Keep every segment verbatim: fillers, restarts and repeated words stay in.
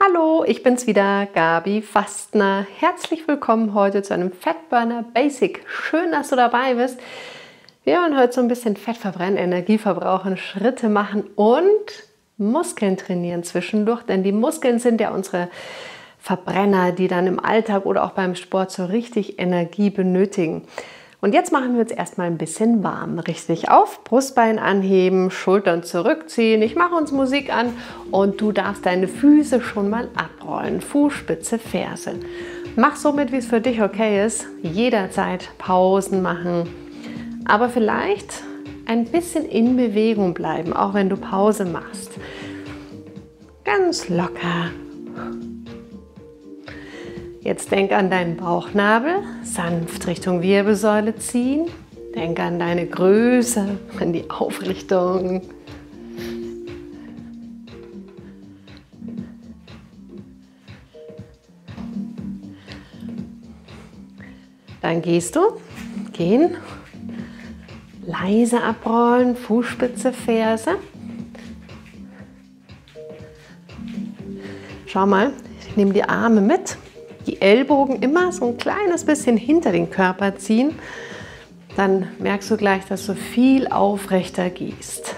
Hallo, ich bin's wieder, Gabi Fastner. Herzlich willkommen heute zu einem Fatburner Basic. Schön, dass du dabei bist. Wir wollen heute so ein bisschen Fett verbrennen, Energie verbrauchen, Schritte machen und Muskeln trainieren zwischendurch, denn die Muskeln sind ja unsere Verbrenner, die dann im Alltag oder auch beim Sport so richtig Energie benötigen. Und jetzt machen wir uns erstmal ein bisschen warm. Richtig auf, Brustbein anheben, Schultern zurückziehen. Ich mache uns Musik an und du darfst deine Füße schon mal abrollen. Fußspitze, Ferse. Mach so mit, wie es für dich okay ist. Jederzeit Pausen machen. Aber vielleicht ein bisschen in Bewegung bleiben, auch wenn du Pause machst. Ganz locker. Jetzt denk an deinen Bauchnabel, sanft Richtung Wirbelsäule ziehen. Denk an deine Größe, an die Aufrichtung. Dann gehst du, gehen, leise abrollen, Fußspitze, Ferse. Schau mal, ich nehme die Arme mit. Die Ellbogen immer so ein kleines bisschen hinter den Körper ziehen, dann merkst du gleich, dass du viel aufrechter gehst.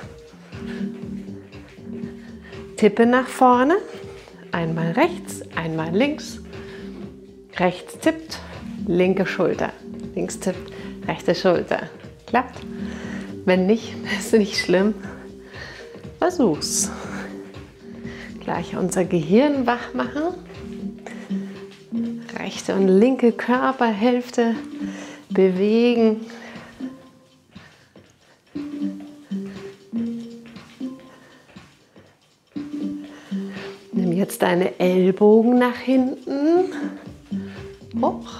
Tippe nach vorne, einmal rechts, einmal links. Rechts tippt, linke Schulter. Links tippt, rechte Schulter. Klappt? Wenn nicht, ist nicht schlimm. Versuch's. Gleich unser Gehirn wach machen. Rechte und linke Körperhälfte bewegen. Nimm jetzt deine Ellbogen nach hinten. Hoch.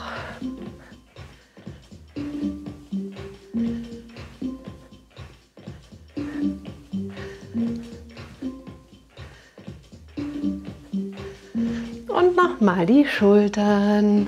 Und nochmal die Schultern.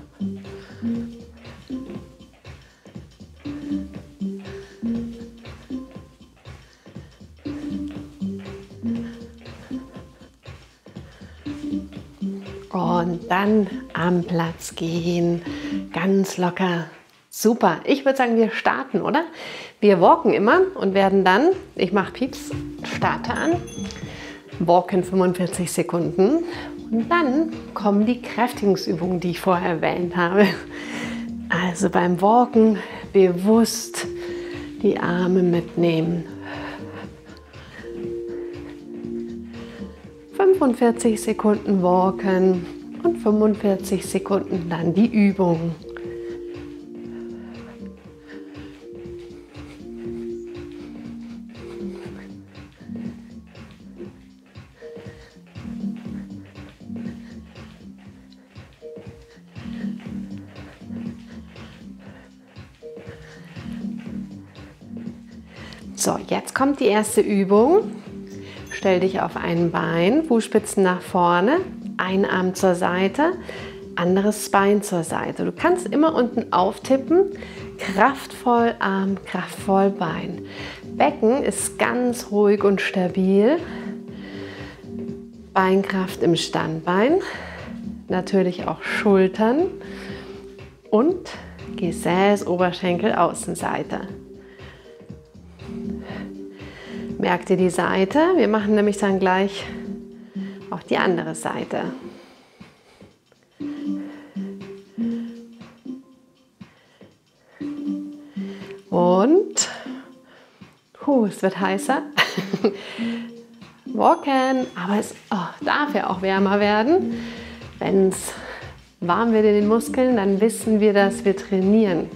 Und dann am Platz gehen. Ganz locker. Super. Ich würde sagen, wir starten, oder? Wir walken immer und werden dann, ich mache Pieps, starte an, walken fünfundvierzig Sekunden. Und dann kommen die Kräftigungsübungen, die ich vorher erwähnt habe. Also beim Walken bewusst die Arme mitnehmen. fünfundvierzig Sekunden walken und fünfundvierzig Sekunden dann die Übung. So, jetzt kommt die erste Übung. Stell dich auf ein Bein, Fußspitzen nach vorne, ein Arm zur Seite, anderes Bein zur Seite. Du kannst immer unten auftippen, kraftvoll Arm, kraftvoll Bein. Becken ist ganz ruhig und stabil. Beinkraft im Standbein, natürlich auch Schultern und Gesäß, Oberschenkel, Außenseite. Merk dir die Seite. Wir machen nämlich dann gleich auch die andere Seite. Und puh, es wird heißer. Walken, aber es oh, darf ja auch wärmer werden. Wenn es warm wird in den Muskeln, dann wissen wir, dass wir trainieren.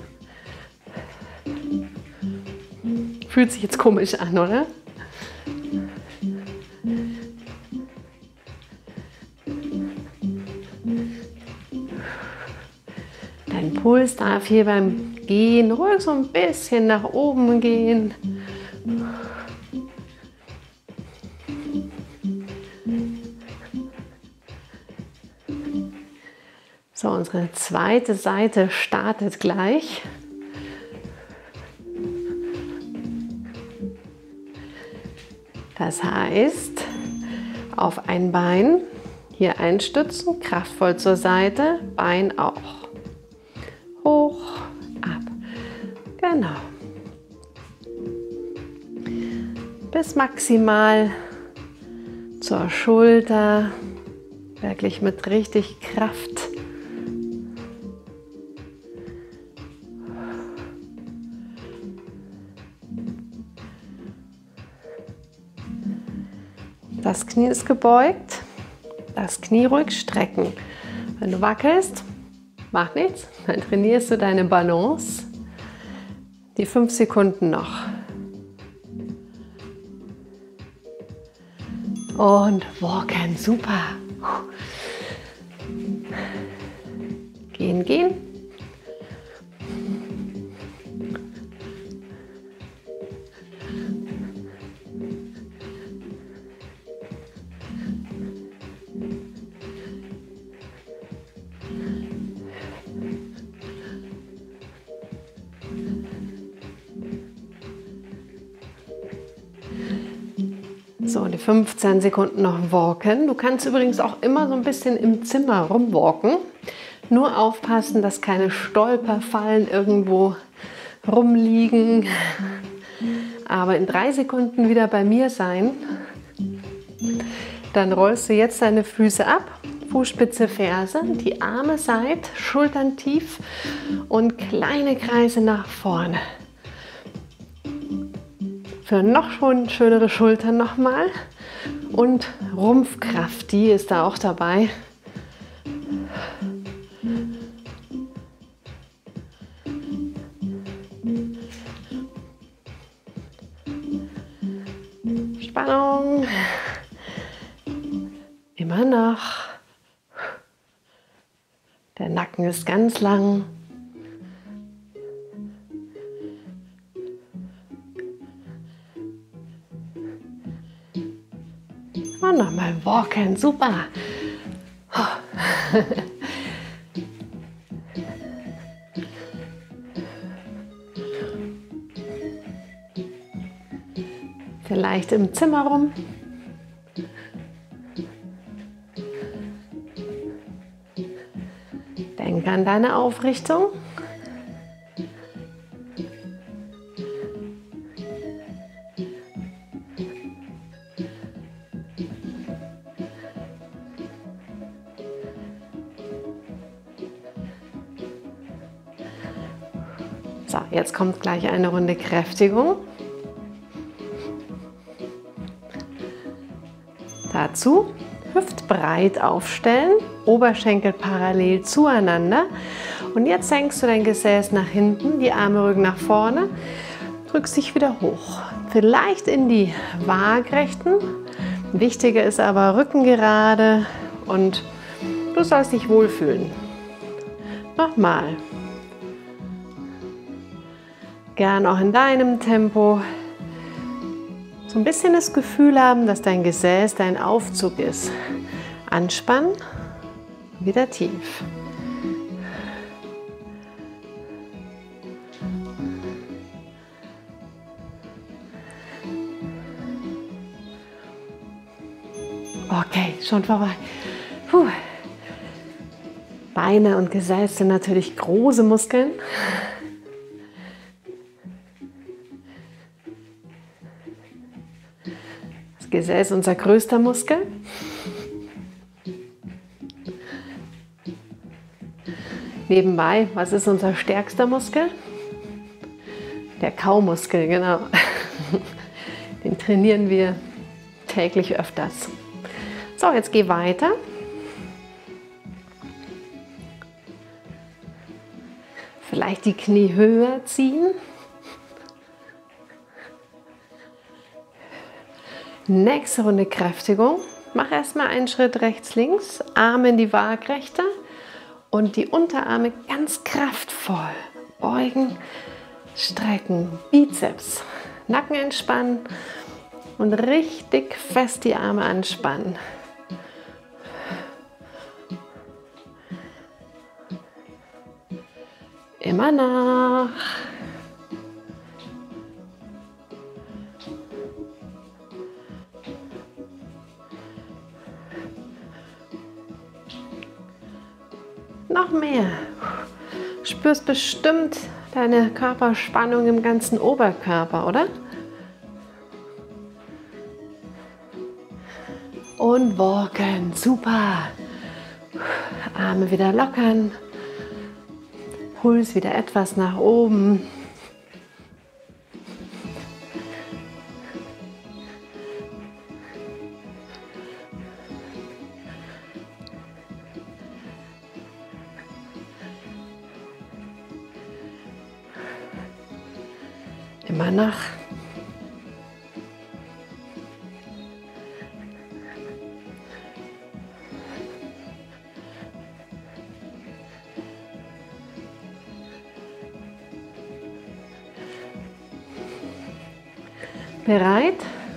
Fühlt sich jetzt komisch an, oder? Dein Puls darf hier beim Gehen ruhig so ein bisschen nach oben gehen. So, unsere zweite Seite startet gleich. Das heißt, auf ein Bein Hier einstützen, kraftvoll zur Seite, Bein auch. Hoch, ab. Genau. Bis maximal zur Schulter, wirklich mit richtig Kraft. Das Knie ist gebeugt, das Knie ruhig strecken. Wenn du wackelst, macht nichts, dann trainierst du deine Balance. Die fünf Sekunden noch. Und walken, super. Gehen, gehen. So, die fünfzehn Sekunden noch walken. Du kannst übrigens auch immer so ein bisschen im Zimmer rumwalken. Nur aufpassen, dass keine Stolperfallen irgendwo rumliegen. Aber in drei Sekunden wieder bei mir sein. Dann rollst du jetzt deine Füße ab. Fußspitze, Ferse, die Arme seit, Schultern tief und kleine Kreise nach vorne. Für noch schon schönere Schultern nochmal und Rumpfkraft, die ist da auch dabei. Spannung. Immer noch. Der Nacken ist ganz lang. Und nochmal walken, super. Vielleicht im Zimmer rum. Denk an deine Aufrichtung. So, jetzt kommt gleich eine Runde Kräftigung. Dazu hüftbreit aufstellen, Oberschenkel parallel zueinander. Und jetzt senkst du dein Gesäß nach hinten, die Arme rücken nach vorne, drückst dich wieder hoch. Vielleicht in die Waagrechten. Wichtiger ist aber Rücken gerade und du sollst dich wohlfühlen. Nochmal. Gern auch in deinem Tempo. So ein bisschen das Gefühl haben, dass dein Gesäß dein Aufzug ist. Anspannen, wieder tief. Okay, schon vorbei. Puh. Beine und Gesäß sind natürlich große Muskeln. Das Gesäß ist unser größter Muskel. Nebenbei, was ist unser stärkster Muskel? Der Kaumuskel, genau. Den trainieren wir täglich öfters. So, jetzt geh weiter. Vielleicht die Knie höher ziehen. Nächste Runde Kräftigung. Mach erstmal einen Schritt rechts, links, Arme in die Waagrechte und die Unterarme ganz kraftvoll beugen, strecken, Bizeps, Nacken entspannen und richtig fest die Arme anspannen. Immer nach. Noch mehr. Spürst bestimmt deine Körperspannung im ganzen Oberkörper, oder? Und walken. Super. Arme wieder lockern. Puls wieder etwas nach oben. Immer noch. Bereit?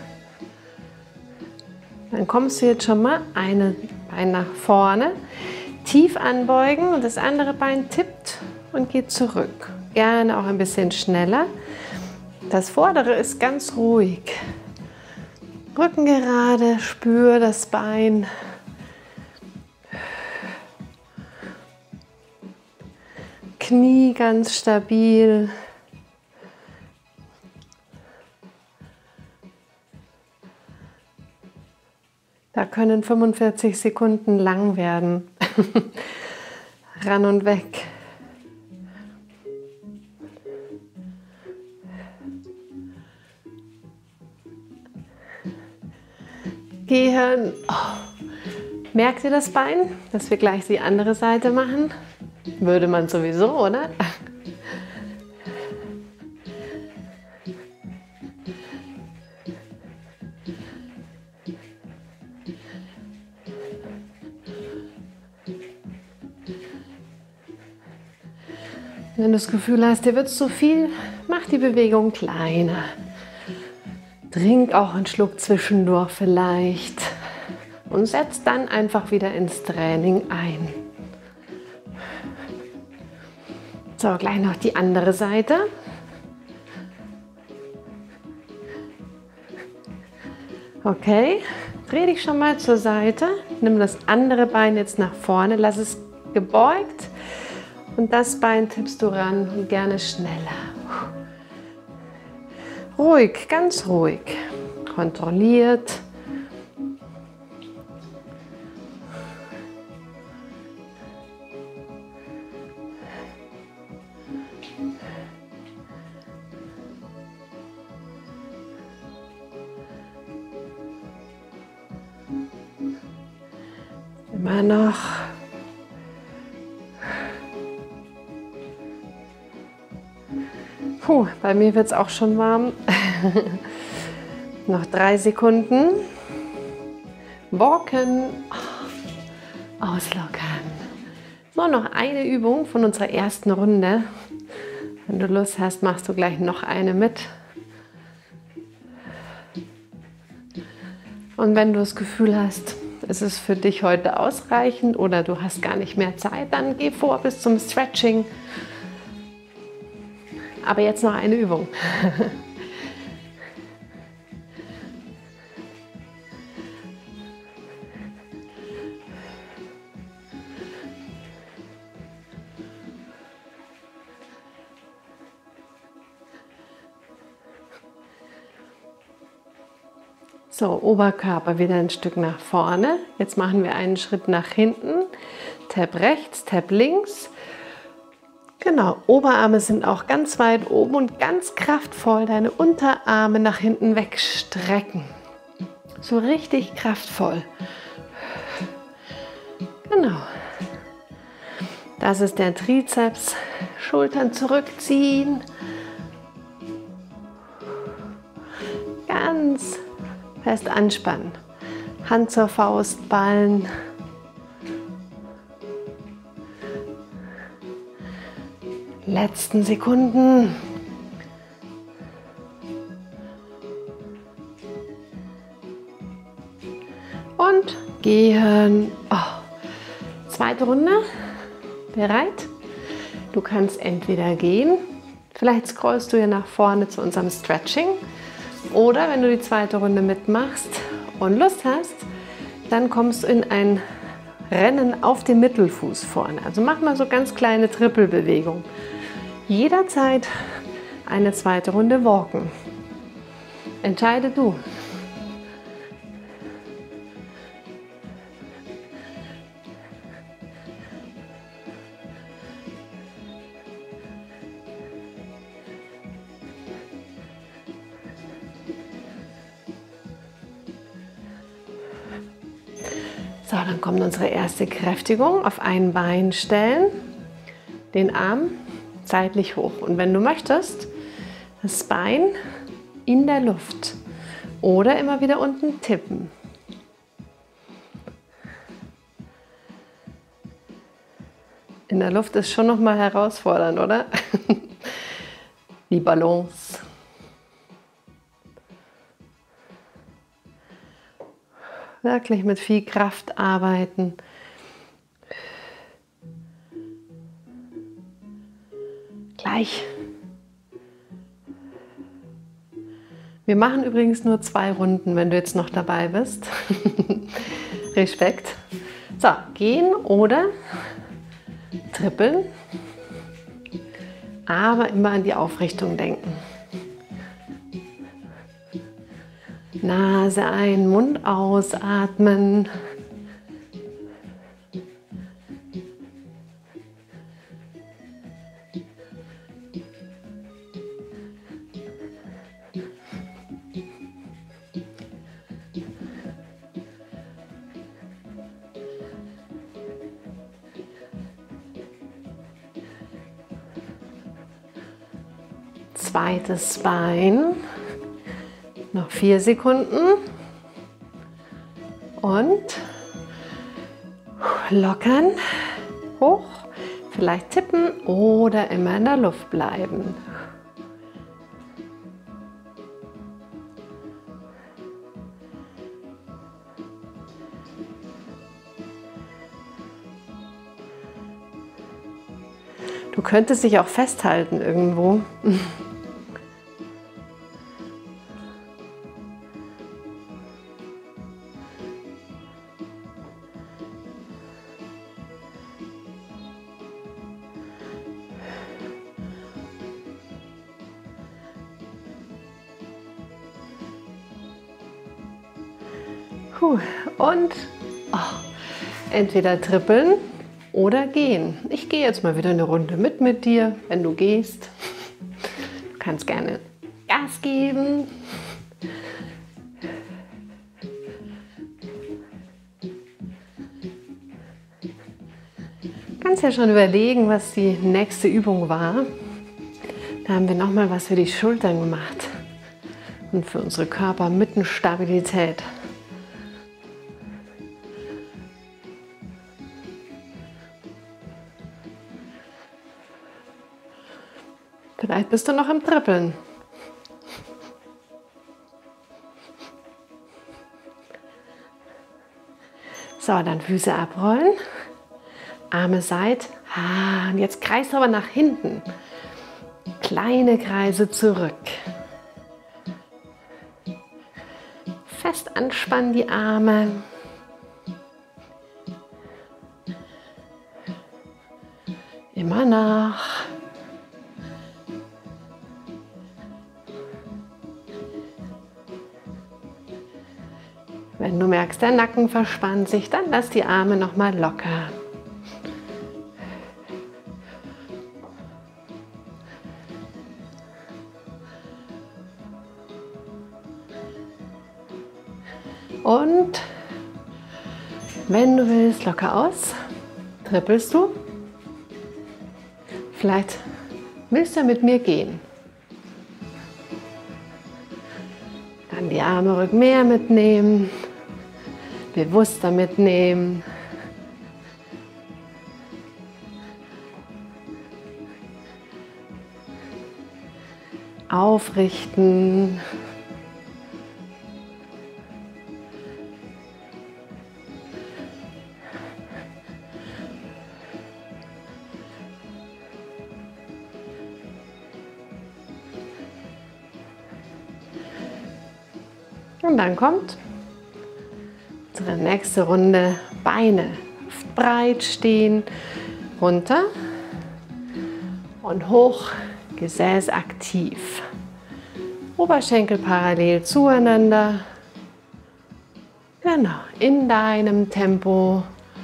Dann kommst du jetzt schon mal eine Bein nach vorne, tief anbeugen und das andere Bein tippt und geht zurück. Gerne auch ein bisschen schneller. Das vordere ist ganz ruhig. Rücken gerade, spür das Bein. Knie ganz stabil. Da können fünfundvierzig Sekunden lang werden. Ran und weg. Gehen. Oh. Merkt ihr das Bein, dass wir gleich die andere Seite machen? Würde man sowieso, oder? Wenn du das Gefühl hast, dir wird zu viel, mach die Bewegung kleiner. Trink auch einen Schluck zwischendurch vielleicht und setz dann einfach wieder ins Training ein. So, gleich noch die andere Seite. Okay, dreh dich schon mal zur Seite. Nimm das andere Bein jetzt nach vorne, lass es gebeugt und das Bein tippst du ran und gerne schneller. Ruhig, ganz ruhig, kontrolliert. Immer noch. Puh, bei mir wird es auch schon warm. Noch drei Sekunden. Walken. Oh, auslockern. So, noch eine Übung von unserer ersten Runde. Wenn du Lust hast, machst du gleich noch eine mit. Und wenn du das Gefühl hast, es ist für dich heute ausreichend oder du hast gar nicht mehr Zeit, dann geh vor bis zum Stretching. Aber jetzt noch eine Übung. So, Oberkörper wieder ein Stück nach vorne. Jetzt machen wir einen Schritt nach hinten. Tap rechts, Tap links. Genau, Oberarme sind auch ganz weit oben und ganz kraftvoll deine Unterarme nach hinten wegstrecken. So richtig kraftvoll. Genau. Das ist der Trizeps. Schultern zurückziehen. Ganz fest anspannen. Hand zur Faust ballen. Letzten Sekunden. Und gehen. Oh. Zweite Runde. Bereit? Du kannst entweder gehen, vielleicht scrollst du hier nach vorne zu unserem Stretching, oder wenn du die zweite Runde mitmachst und Lust hast, dann kommst du in ein Rennen auf dem Mittelfuß vorne. Also mach mal so ganz kleine Trippelbewegungen. Jederzeit eine zweite Runde walken. Entscheide du. So, dann kommt unsere erste Kräftigung. Auf ein Bein stellen, den Arm seitlich hoch. Und wenn du möchtest, das Bein in der Luft oder immer wieder unten tippen. In der Luft ist schon noch mal herausfordernd, oder? Die Balance. Wirklich mit viel Kraft arbeiten. Gleich. Wir machen übrigens nur zwei Runden, wenn du jetzt noch dabei bist. Respekt. So, gehen oder trippeln, aber immer an die Aufrichtung denken. Nase ein, Mund ausatmen. Zweites Bein. Noch vier Sekunden. Und lockern, hoch, vielleicht tippen oder immer in der Luft bleiben. Du könntest dich auch festhalten irgendwo. Und oh, entweder trippeln oder gehen. Ich gehe jetzt mal wieder eine Runde mit mit dir, wenn du gehst. Du kannst gerne Gas geben. Du kannst ja schon überlegen, was die nächste Übung war. Da haben wir noch mal was für die Schultern gemacht und für unsere Körpermittenstabilität. Vielleicht bist du noch im Trippeln. So, dann Füße abrollen, Arme seit. Ah, und jetzt kreist du aber nach hinten. Kleine Kreise zurück. Fest anspannen die Arme. Immer nach. Wenn du merkst, der Nacken verspannt sich, dann lass die Arme noch mal locker. Und wenn du willst, locker aus, trippelst du. Vielleicht willst du mit mir gehen. Dann die Arme rück mehr mitnehmen. Bewusster mitnehmen. Aufrichten. Und dann kommt unsere nächste Runde Beine hüftbreit stehen, runter und hoch, Gesäß aktiv. Oberschenkel parallel zueinander. Genau, in deinem Tempo.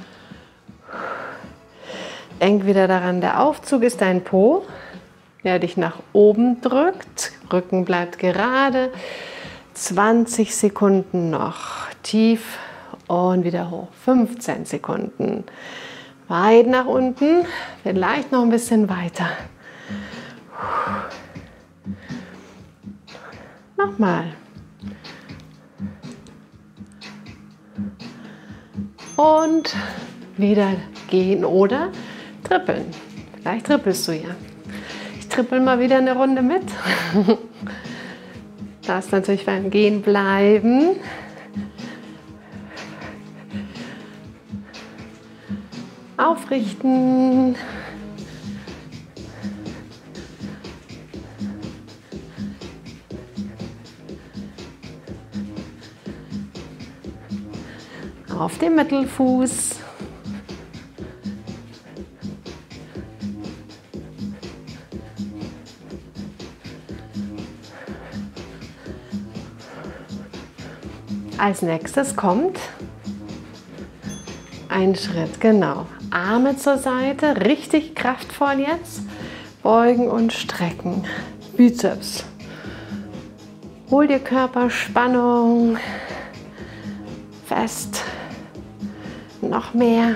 Denk wieder daran, der Aufzug ist dein Po, der dich nach oben drückt. Rücken bleibt gerade. zwanzig Sekunden noch. Tief und wieder hoch. fünfzehn Sekunden. Weit nach unten. Vielleicht noch ein bisschen weiter. Nochmal. Und wieder gehen oder trippeln. Vielleicht trippelst du ja. Ich trippel mal wieder eine Runde mit. Darfst natürlich beim Gehen bleiben. Aufrichten. Auf dem Mittelfuß. Als nächstes kommt ein Schritt, genau. Arme zur Seite, richtig kraftvoll jetzt. Beugen und strecken. Bizeps. Hol dir Körperspannung. Fest. Noch mehr.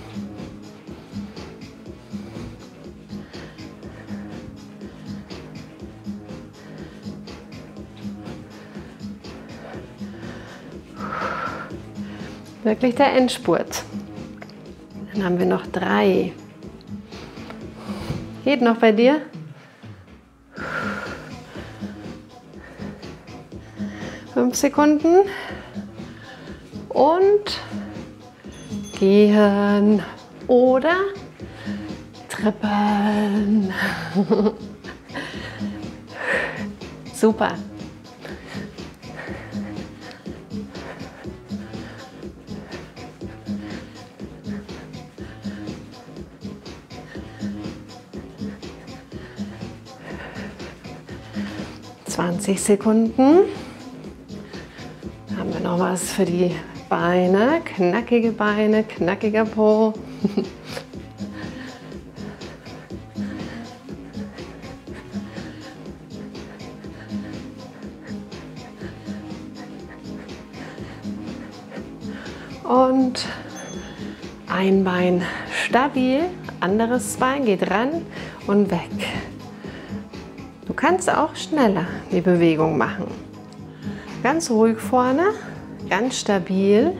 Wirklich der Endspurt. Dann haben wir noch drei. Geht noch bei dir? Fünf Sekunden. Und gehen oder trippeln. Super. zwanzig Sekunden. Haben wir noch was für die Beine, knackige Beine, knackiger Po. Und ein Bein stabil, anderes Bein geht ran und weg. Du kannst auch schneller die Bewegung machen. Ganz ruhig vorne, ganz stabil.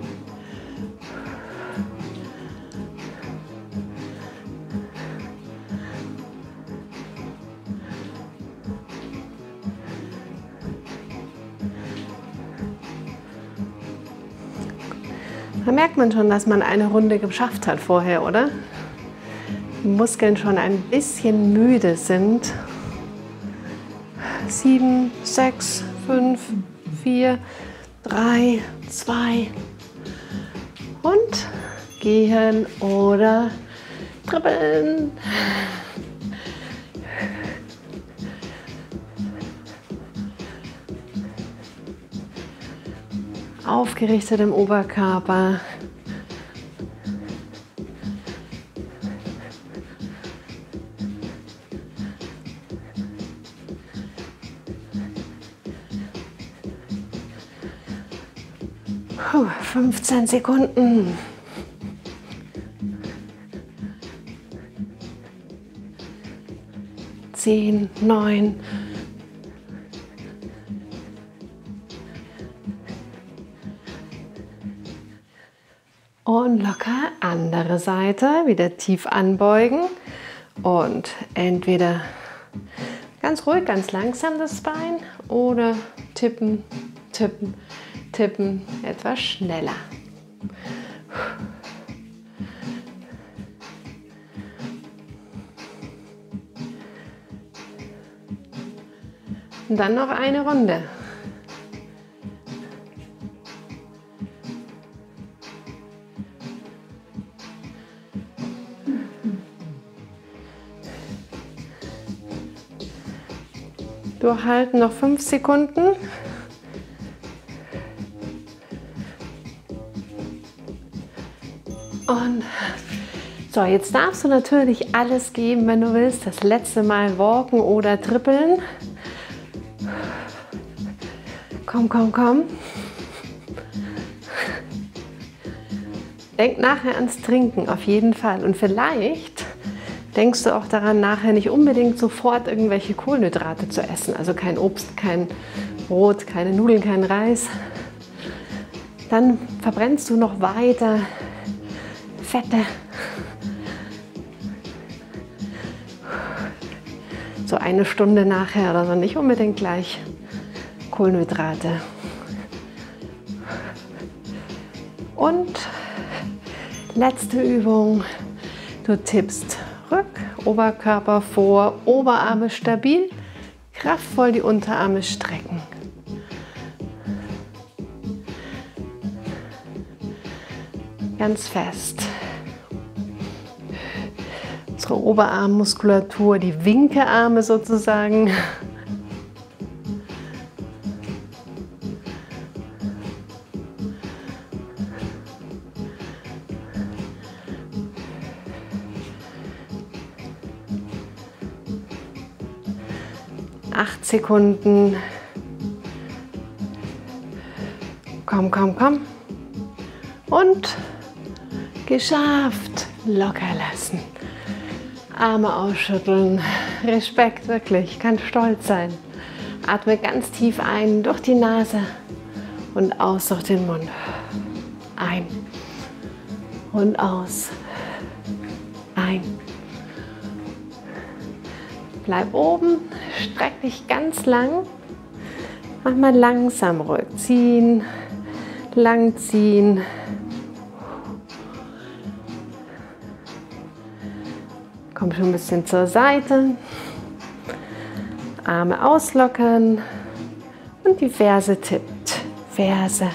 Da merkt man schon, dass man eine Runde geschafft hat vorher, oder? Die Muskeln schon ein bisschen müde sind. Sieben, sechs, fünf, vier, drei, zwei und gehen oder trippeln. Aufgerichtet im Oberkörper. Puh, fünfzehn Sekunden. Zehn, neun. Und locker andere Seite, wieder tief anbeugen und entweder ganz ruhig, ganz langsam das Bein oder tippen, tippen, tippen, etwas schneller. Und dann noch eine Runde. Durchhalten, noch fünf Sekunden. Und so, jetzt darfst du natürlich alles geben, wenn du willst. Das letzte Mal walken oder trippeln. Komm, komm, komm. Denk nachher ans Trinken, auf jeden Fall. Und vielleicht denkst du auch daran, nachher nicht unbedingt sofort irgendwelche Kohlenhydrate zu essen. Also kein Obst, kein Brot, keine Nudeln, kein Reis. Dann verbrennst du noch weiter Fette. So eine Stunde nachher oder so, nicht unbedingt gleich Kohlenhydrate. Und letzte Übung, du tippst Rück, Oberkörper vor, Oberarme stabil, kraftvoll die Unterarme strecken. Ganz fest. Unsere Oberarmmuskulatur, die Winkearme sozusagen. Acht Sekunden. Komm, komm, komm. Und geschafft. Locker lassen. Arme ausschütteln. Respekt, wirklich. Kann stolz sein. Atme ganz tief ein durch die Nase und aus durch den Mund. Ein und aus. Ein. Bleib oben, streck dich ganz lang. Mach mal langsam ruhig. Ziehen, lang ziehen. Komm schon ein bisschen zur Seite. Arme auslockern und die Ferse tippt. Ferse.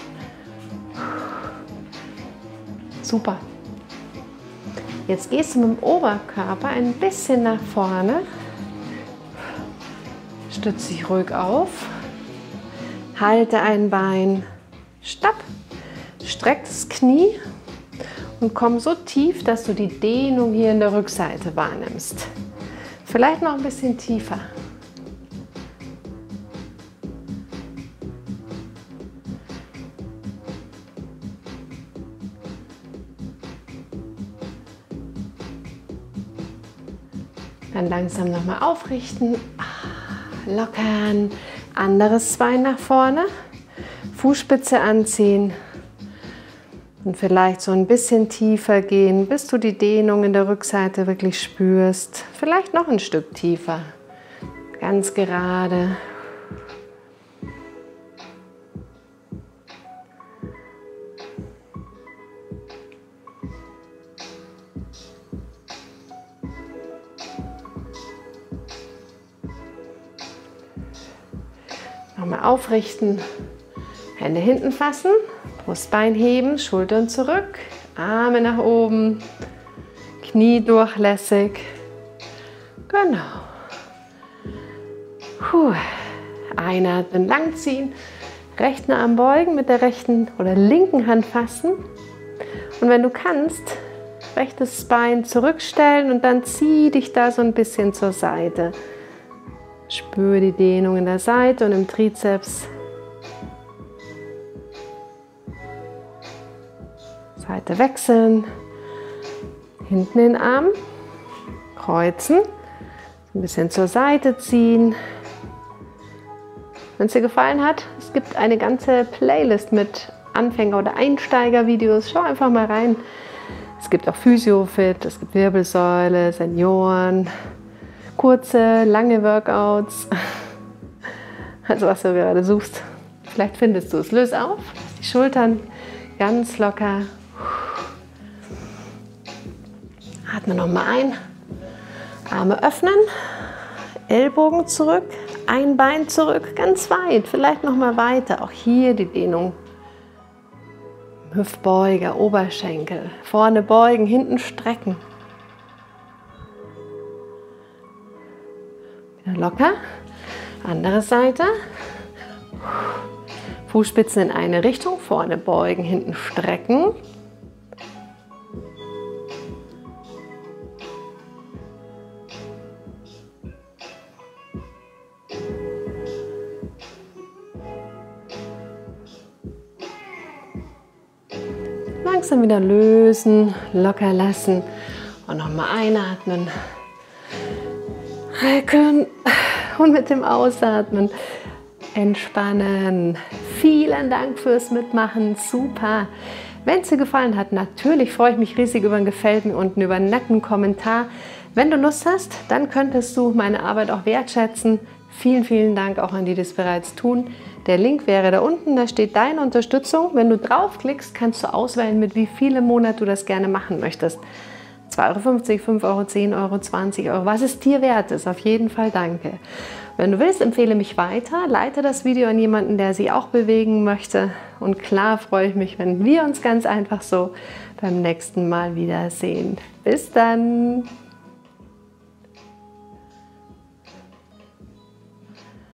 Super. Jetzt gehst du mit dem Oberkörper ein bisschen nach vorne. Stütze dich ruhig auf. Halte ein Bein. Stopp. Streck das Knie. Und komm so tief, dass du die Dehnung hier in der Rückseite wahrnimmst. Vielleicht noch ein bisschen tiefer. Dann langsam nochmal aufrichten, lockern, anderes Bein nach vorne, Fußspitze anziehen. Und vielleicht so ein bisschen tiefer gehen, bis du die Dehnung in der Rückseite wirklich spürst. Vielleicht noch ein Stück tiefer. Ganz gerade. Nochmal aufrichten, Hände hinten fassen. Brustbein heben, Schultern zurück, Arme nach oben, Knie durchlässig. Genau. Puh. Einatmen, langziehen, rechten Arm beugen, mit der rechten oder linken Hand fassen. Und wenn du kannst, rechtes Bein zurückstellen und dann zieh dich da so ein bisschen zur Seite. Spür die Dehnung in der Seite und im Trizeps. Seite wechseln, hinten den Arm, kreuzen, ein bisschen zur Seite ziehen. Wenn es dir gefallen hat, es gibt eine ganze Playlist mit Anfänger- oder Einsteiger-Videos. Schau einfach mal rein. Es gibt auch Physio-Fit, es gibt Wirbelsäule, Senioren, kurze, lange Workouts. Also was du gerade suchst, vielleicht findest du es. Löse auf, die Schultern ganz locker. Atme nochmal ein, Arme öffnen, Ellbogen zurück, ein Bein zurück, ganz weit, vielleicht nochmal weiter. Auch hier die Dehnung. Hüftbeuger, Oberschenkel, vorne beugen, hinten strecken. Wieder locker, Andere Seite. Fußspitzen in eine Richtung, vorne beugen, hinten strecken. Langsam wieder lösen, locker lassen und nochmal einatmen, recken und mit dem Ausatmen entspannen. Vielen Dank fürs Mitmachen, super. Wenn es dir gefallen hat, natürlich freue ich mich riesig über ein Gefällt mir unten, über einen netten Kommentar. Wenn du Lust hast, dann könntest du meine Arbeit auch wertschätzen. Vielen, vielen Dank auch an die, die das bereits tun. Der Link wäre da unten, da steht deine Unterstützung. Wenn du draufklickst, kannst du auswählen, mit wie viel im Monat du das gerne machen möchtest. zwei Euro fünfzig, fünf Euro, zehn Euro, zwanzig Euro, was es dir wert ist, auf jeden Fall danke. Wenn du willst, empfehle mich weiter, leite das Video an jemanden, der sich auch bewegen möchte. Und klar freue ich mich, wenn wir uns ganz einfach so beim nächsten Mal wiedersehen. Bis dann!